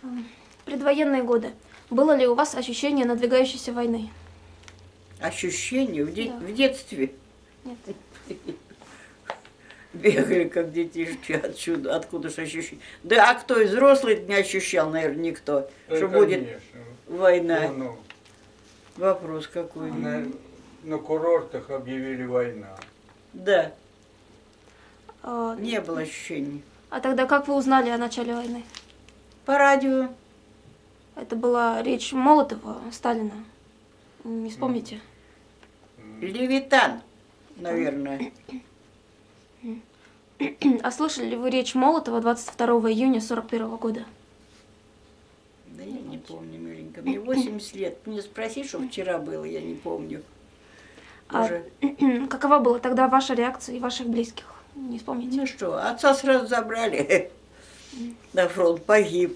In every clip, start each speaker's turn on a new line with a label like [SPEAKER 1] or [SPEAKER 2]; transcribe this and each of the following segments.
[SPEAKER 1] Предвоенные годы. Было ли у вас ощущение надвигающейся войны?
[SPEAKER 2] Ощущение в
[SPEAKER 1] Да.
[SPEAKER 2] в детстве.
[SPEAKER 1] Нет.
[SPEAKER 2] Бегали, как детишки, отсюда, откуда же ощущение. Да, а кто из взрослых не ощущал, наверное, никто,
[SPEAKER 3] Да,
[SPEAKER 2] что
[SPEAKER 3] конечно.
[SPEAKER 2] будет война.
[SPEAKER 3] Ну,
[SPEAKER 2] Вопрос какой.
[SPEAKER 3] на курортах объявили война.
[SPEAKER 2] Да,
[SPEAKER 1] А,
[SPEAKER 2] не было ощущений.
[SPEAKER 1] а тогда как вы узнали о начале войны?
[SPEAKER 2] По радио.
[SPEAKER 1] Это была речь Молотова, Сталина. Не вспомните?
[SPEAKER 2] Левитан, наверное.
[SPEAKER 1] А слышали ли вы речь Молотова 22 июня 41 года?
[SPEAKER 2] Да я не помню, миленько. Мне 80 лет. Мне спроси, что вчера было, я не помню. Уже.
[SPEAKER 1] Какова была тогда ваша реакция и ваших близких? Не вспомните?
[SPEAKER 2] Ну что, отца сразу забрали на фронт, погиб.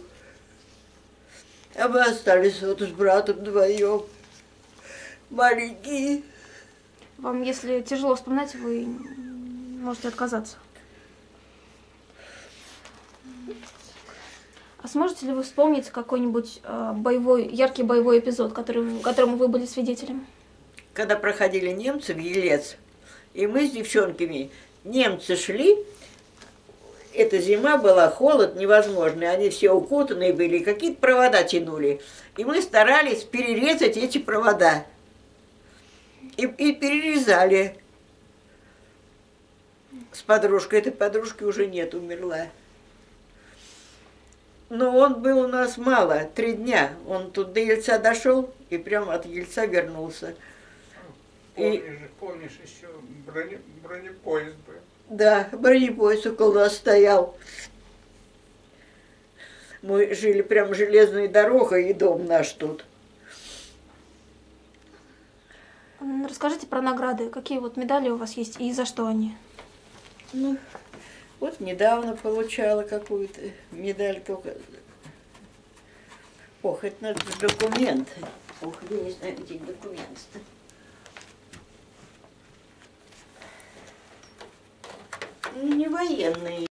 [SPEAKER 2] А мы остались вот с братом вдвоем. Маленькие.
[SPEAKER 1] Вам, если тяжело вспоминать, вы можете отказаться. А сможете ли вы вспомнить какой-нибудь яркий боевой эпизод, которому вы были свидетелем?
[SPEAKER 2] Когда проходили немцы в Елец, и мы с девчонками, немцы шли, эта зима была, холод невозможный, они все укутанные были, какие-то провода тянули. И мы старались перерезать эти провода. И перерезали с подружкой. Этой подружки уже нет, умерла. Но он был у нас мало, 3 дня. Он тут до Ельца дошел и прямо от Ельца вернулся.
[SPEAKER 3] Помнишь еще бронепоезд был?
[SPEAKER 2] Да, бронепоезд около нас стоял. Мы жили прям железной дорогой, и дом наш тут.
[SPEAKER 1] Расскажите про награды. Какие вот медали у вас есть и за что они?
[SPEAKER 2] Ну, вот недавно получала какую-то медаль только. Ох, это надо документы. Ох, я не знаю, где документы-то. Ну, не военные.